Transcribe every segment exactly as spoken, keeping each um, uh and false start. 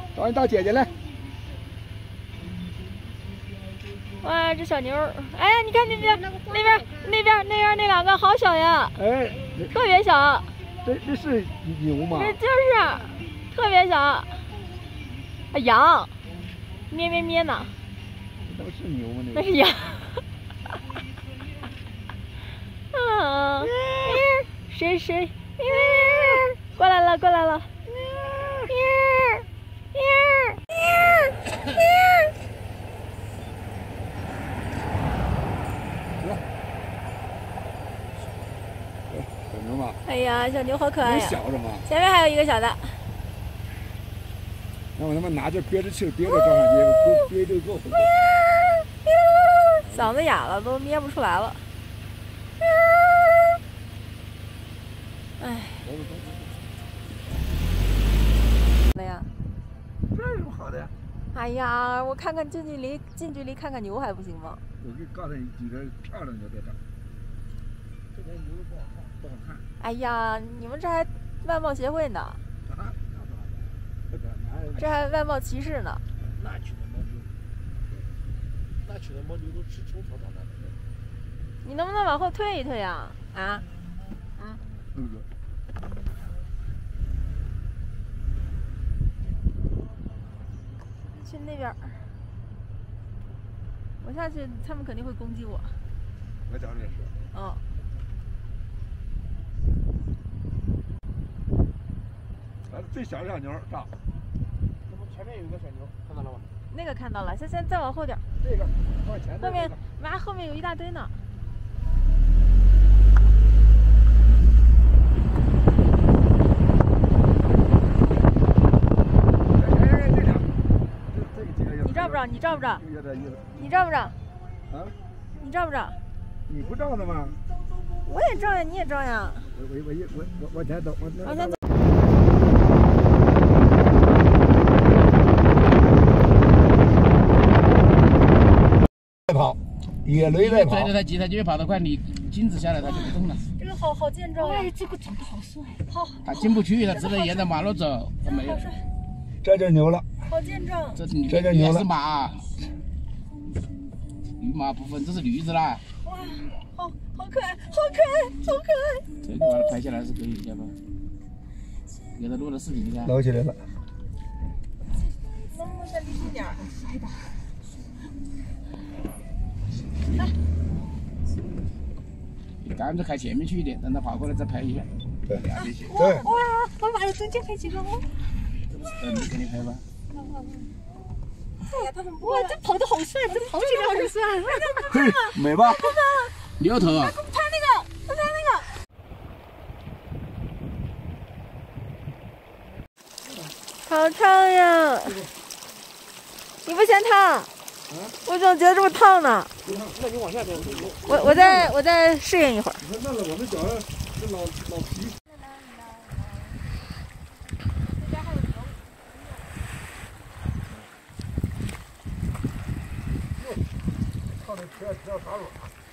找你大姐姐来。 哇，这小牛儿，哎呀，你看那边那边那边那边那两个好小呀， 哎， 特别小。 这这是牛吗？ 这就是特别小。啊，羊，咩咩咩呢？ 那不是牛吗？ 那是羊。啊，谁谁？过来了，过来了。 小牛吗？ 哎呀，小牛好可爱呀！ 小着吗？ 前面还有一个小的。 那我他妈拿着憋着气儿憋着照相机，憋就够。 嗓子哑了，都憋不出来了。哎。了呀？ 这有什么好的呀？ 哎呀，我看看近距离，近距离看看牛还不行吗？ 我给你告诉你几个漂亮牛在这儿。这边牛不好看，不好看。 哎呀，你们这还外贸协会呢？ 啊？ 这还外贸歧视呢。 那去的牦牛，那去的牦牛都吃虫草长大的。 你能不能往后退一退呀？啊？啊？ 嗯。 去那边。我下去，他们肯定会攻击我。 我讲的也是。 嗯。 来，最小的小牛上。 那不前面有一个小牛，看到了吗？ 那个看到了，先先再往后点。 这个往前。 后面，妈，后面有一大堆呢。你照不照？你照不照？你照不照？ 啊？ 你照不照？ 你不照的吗？ 我也照呀，你也照呀。 我我我我我往前走， 往前走。 在跑，野驴在跑。 追着它急，它就会跑得快，你紧止下来，它就不动了。 这个好好健壮。 哎，这个长得好帅。 好。 它进不去，它只能沿着马路走，它没有。 这就牛了。 好健壮。 这这就牛了。 是马。驴马不分，这是驴子啦。 哇，好好可爱，好可爱，好可爱。 这个把它拍下来是可以的吧？给它录了视频噻。 捞起来了。 能不能再离近点？ 帅的。 来。 你干脆开前面去一点，让它跑过来再拍一下。 对。 对。哇，我把中间拍几个哦。 嗯，你给你拍吧。 哎呀，他怎么不哇，这跑得好帅，这跑起来好帅。 嘿，美吧？ 牛头啊！ 拍那个，拍那个。好烫呀！你不嫌烫？我怎么觉得这么烫呢？ 那你往下走。 我我再我再适应一会儿。 你看那了，我们脚上是老老皮。靠那车车啥软？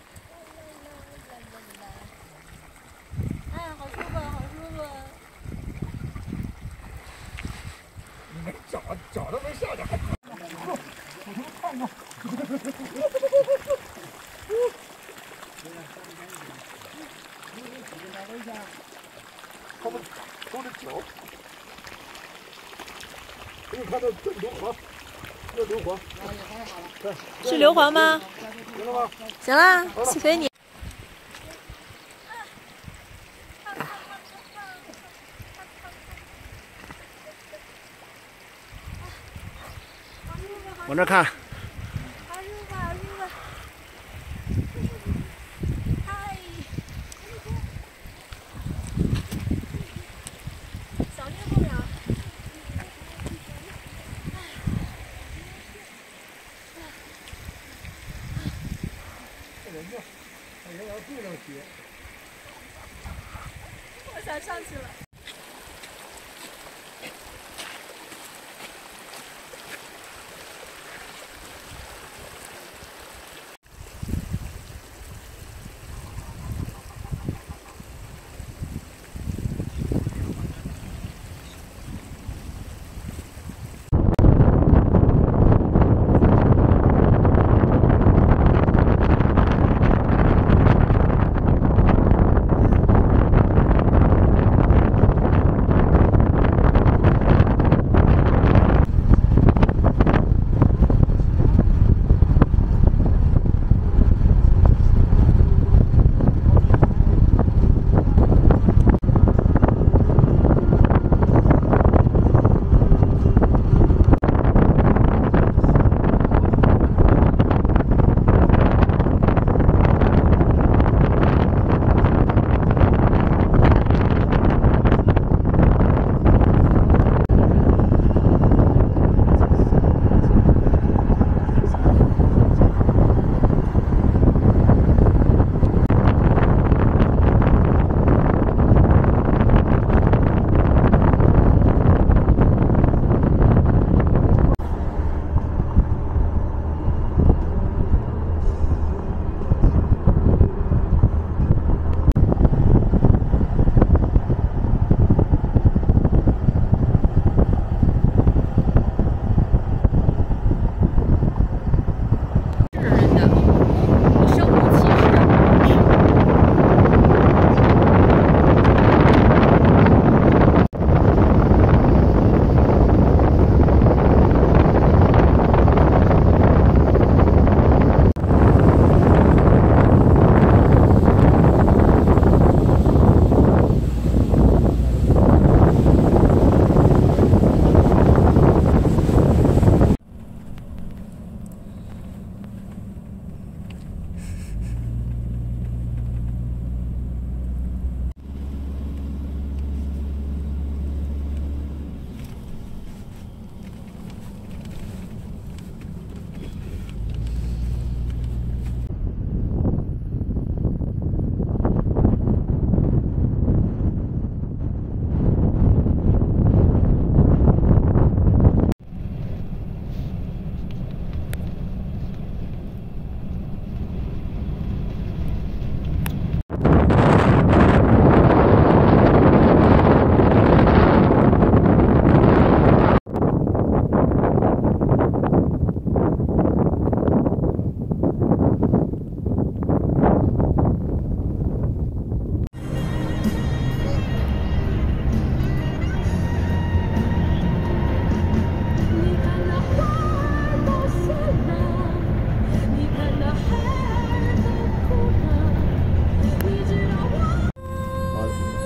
哎，好舒服，好舒服。 你没脚脚都没下去，还我他妈烫啊！他们都是脚。你看这这硫磺，这硫磺。 是硫磺吗？ 行了吗？ 行了，随你。 往这看。 好舒服，好舒服。嗨。小心后面啊。我想上去了。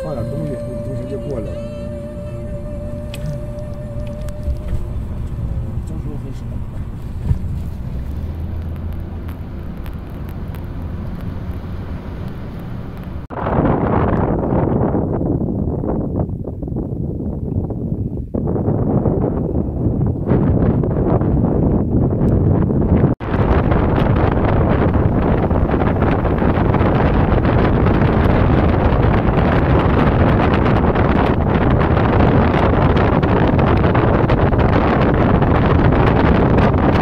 放点东西，中心就过来了。 这时候很少。 我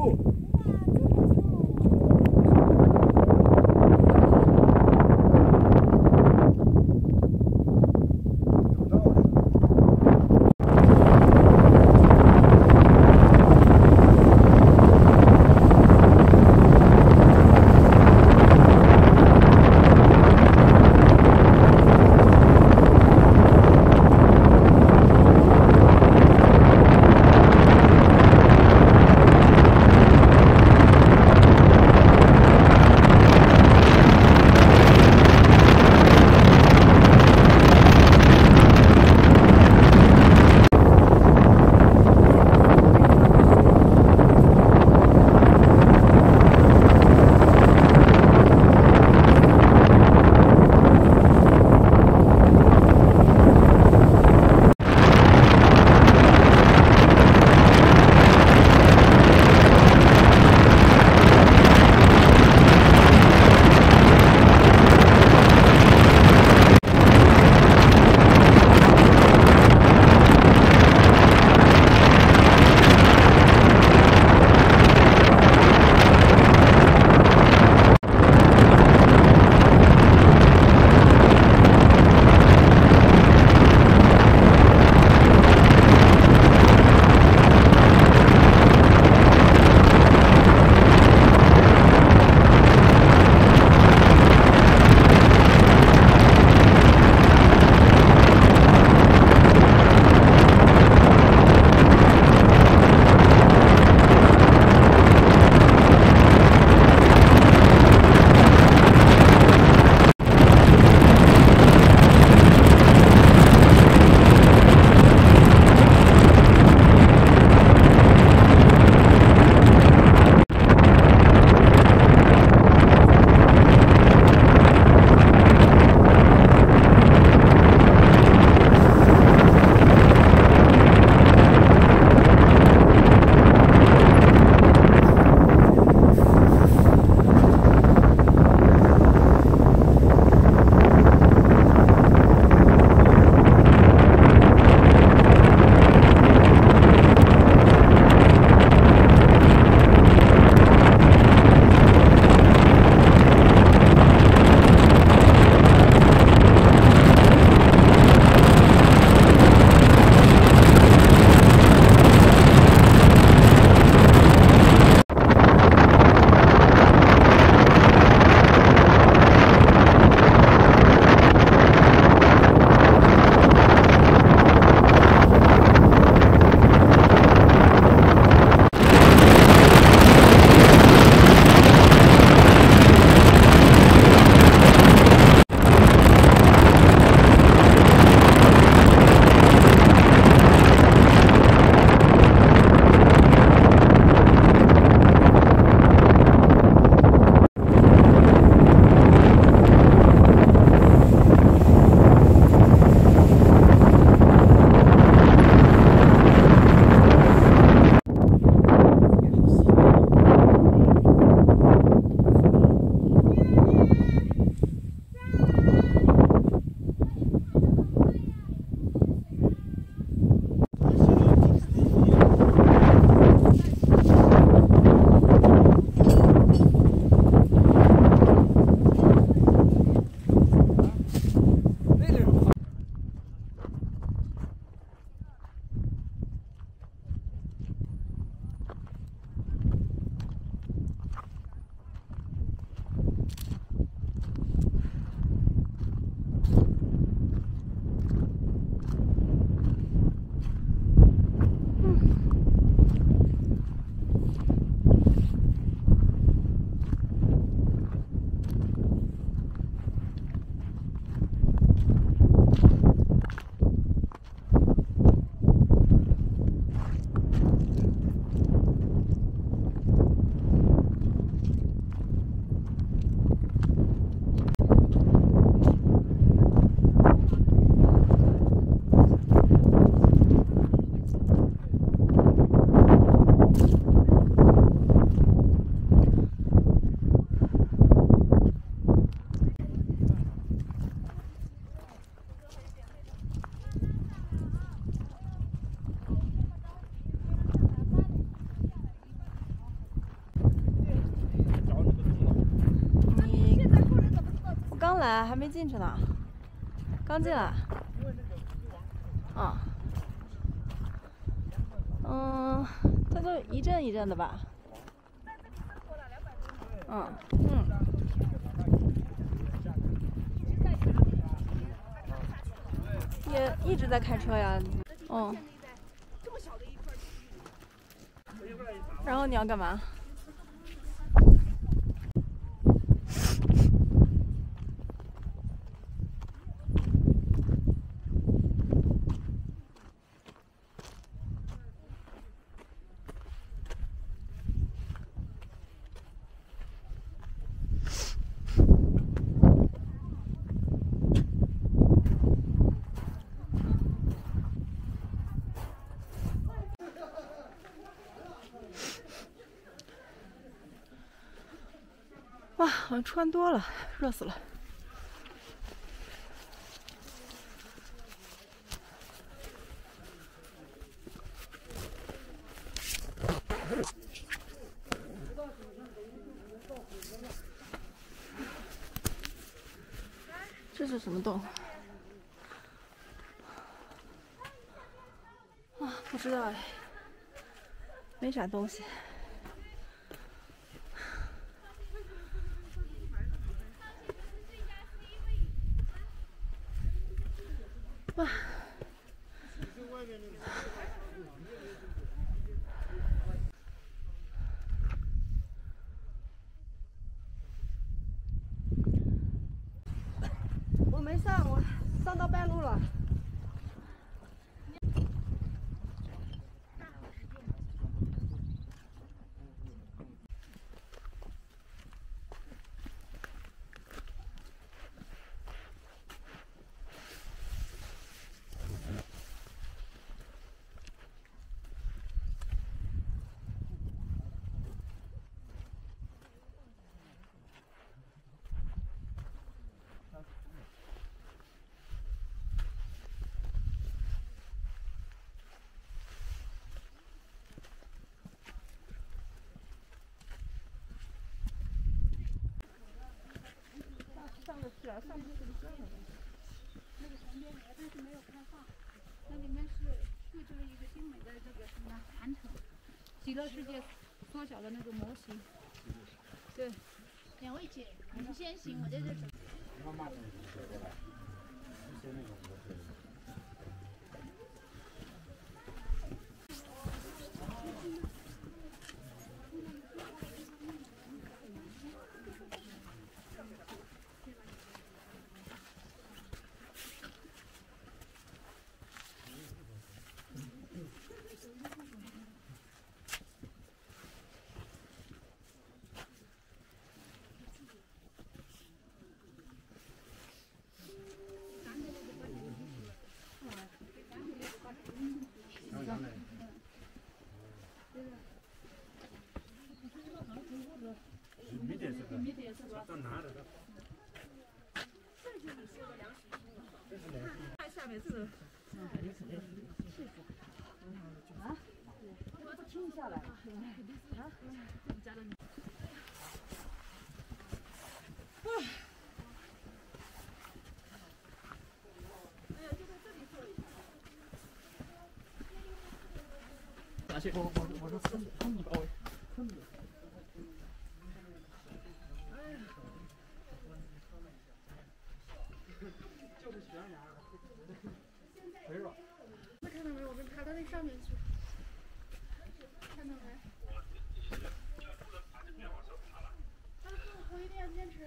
路。 刚来，还没进去呢，刚进来。啊。嗯，它都一阵一阵的吧。嗯嗯。也一直在开车呀。嗯。然后你要干嘛？ 哇，好像穿多了，热死了。这是什么洞？啊，不知道哎，没啥东西。 哇！ 我没上，我上到半路了。上的是啊，上面是这样的。那个旁边但是没有开放，那里面是绘制了一个精美的这个什么坛城，极乐世界缩小的那个模型。对，两位姐，你们先行，我在这等。 看下面这个， 啊，停下来，啊，加了你。哎呀，就在这里坐一下。 哪些？我我我说村村里高，村里。 就是悬崖，没事。 没看到没？我们爬到那上面去。看到没？啊，我一定要坚持。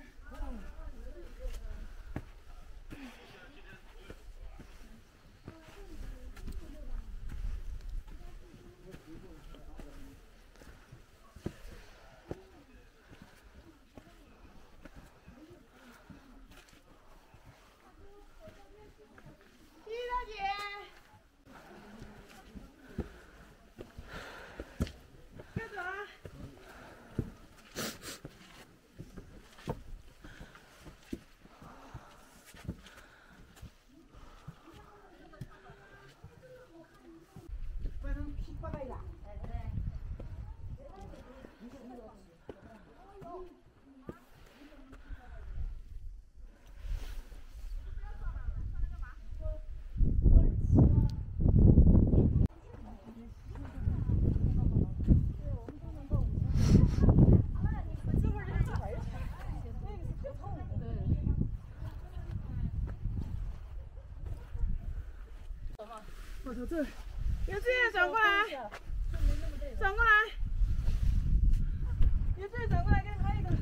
这儿。有志转过来，转过来。有志转过来，给你拍一个。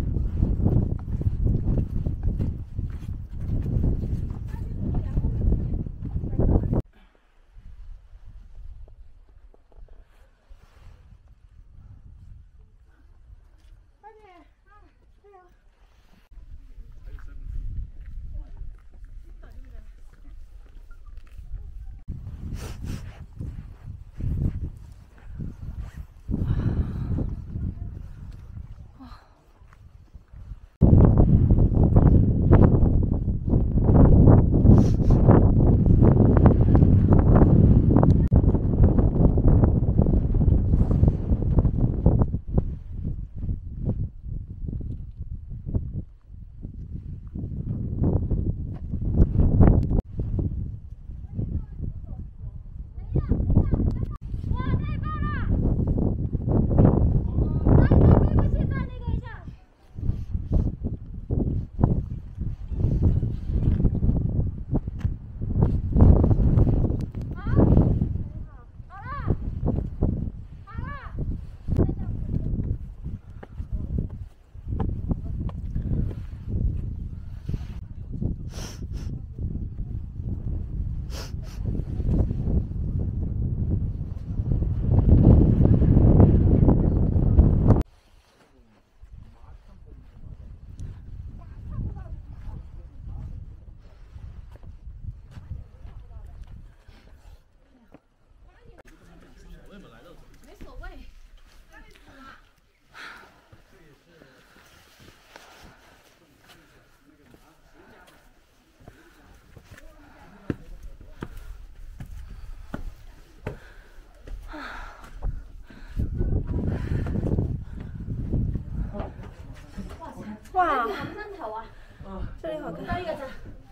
哇，这里好看，这里好看。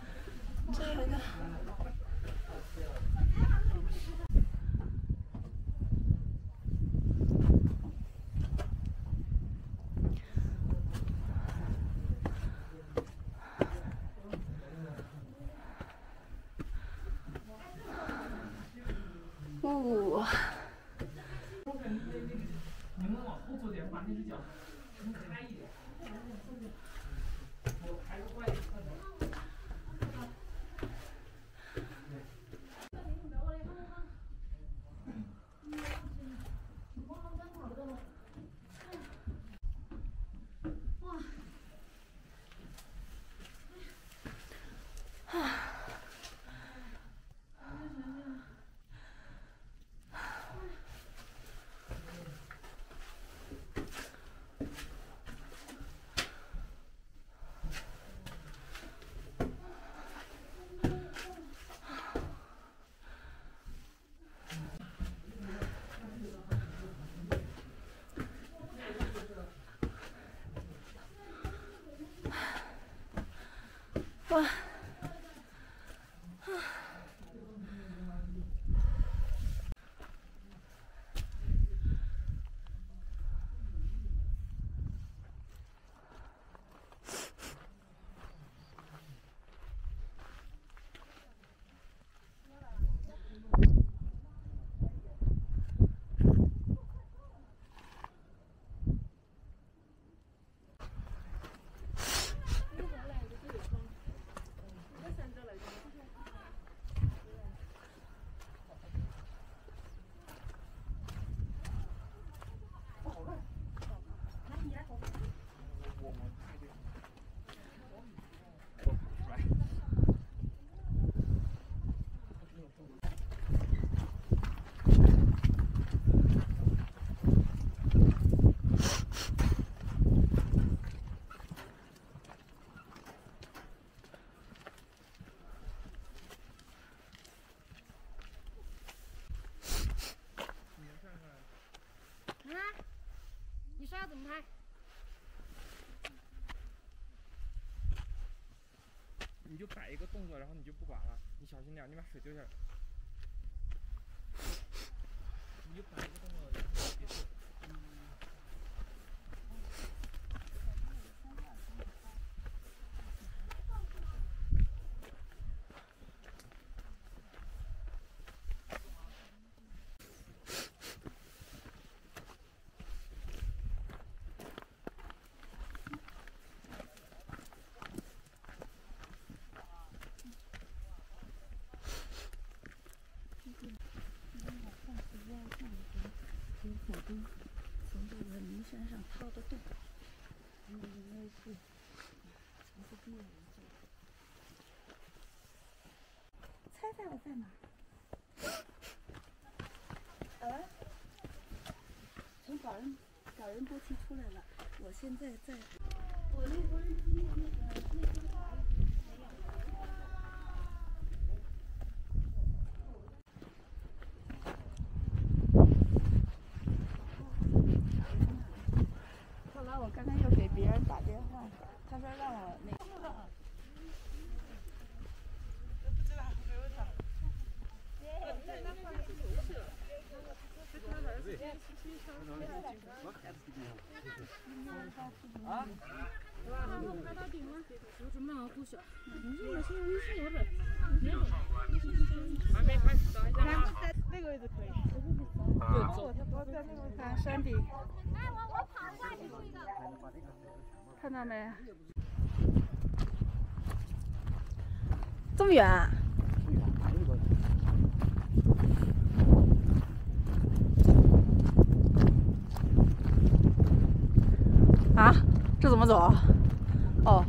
哦。 你们往后坐点，把那只脚撑开一点。我还是快一点。 哇！ 怎么拍？ 你就摆一个动作，然后你就不管了，你小心点，你把水丢下来。你就摆一个动作，然后你别动。 掏的洞，应该是从这边猜猜我在哪？啊？从搞人搞人波期出来了，我现在在。我那无人机那个那个没有。后来我刚才又给别人打电话，他说让我那个。 啊？还没开始，等一下啊。 那个位置可以。我他我在那个看山顶。 哎，我我跑下去一个。 看到没？ 这么远？啊？这怎么走？哦。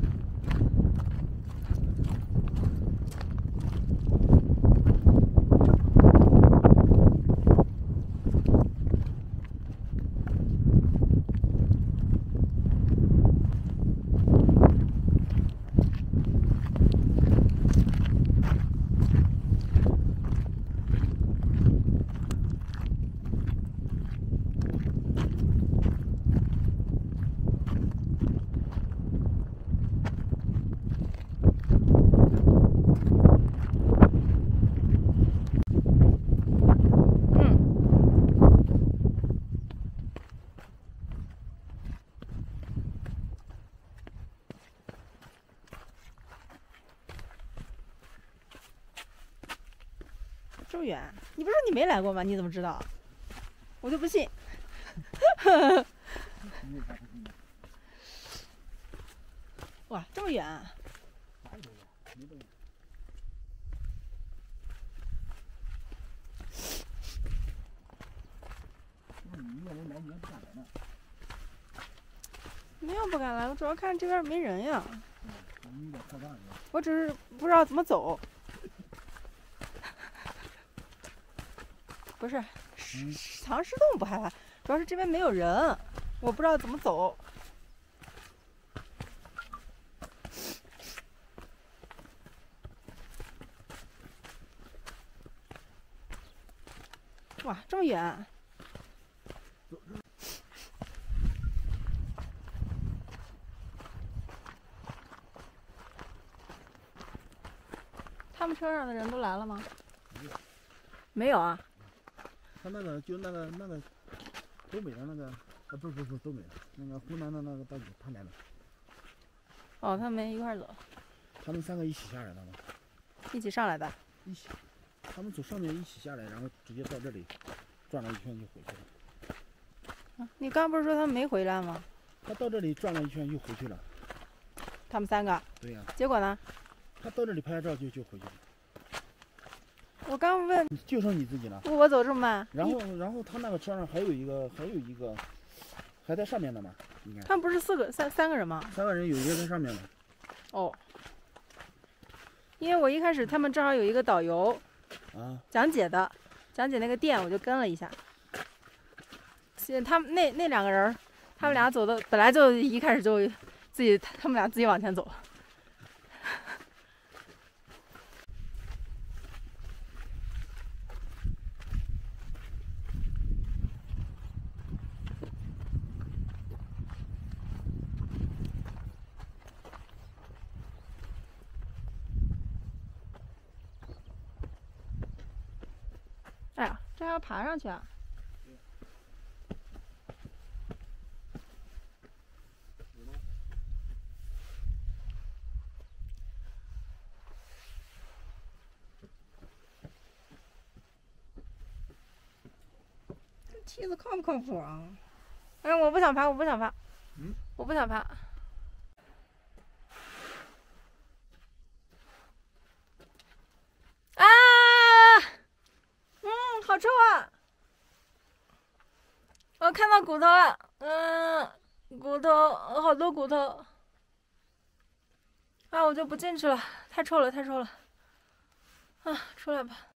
这么远？你不是说你没来过吗？你怎么知道？我就不信。哇，这么远！没有不敢来，我主要看这边没人呀。我只是不知道怎么走。不是，藏尸洞不害怕，主要是这边没有人，我不知道怎么走。哇，这么远！他们车上的人都来了吗？没有啊。 他那个就那个那个东北的那个啊，不是不是不是东北的，那个湖南的那个大姐她来了。 哦，他们一块儿走。 他们三个一起下来的吗？ 一起上来的。 一起，他们从上面一起下来，然后直接到这里转了一圈就回去了。 啊、你刚不是说他们没回来吗？ 他到这里转了一圈就回去了。 他们三个。 对呀、啊。 结果呢？ 他到这里拍照就就回去了。 我刚问， 就剩你自己了。 我走这么慢。 然后，然后他那个车上还有一个，还有一个，还在上面的嘛？应该。 他们不是四个三三个人吗？ 三个人有一个在上面的。 哦。因为我一开始他们正好有一个导游， 啊， 讲解的，讲解那个店，我就跟了一下。他们那那两个人，他们俩走的本来就一开始就自己，他们俩自己往前走。哎呀，这还要爬上去啊！ 这梯子靠不靠谱啊？ 哎，我不想爬，我不想爬， 嗯， 我不想爬。啊！嗯，好臭啊！ 我看到骨头了，嗯，骨头，好多骨头。啊，我就不进去了，太臭了，太臭了。啊，出来吧。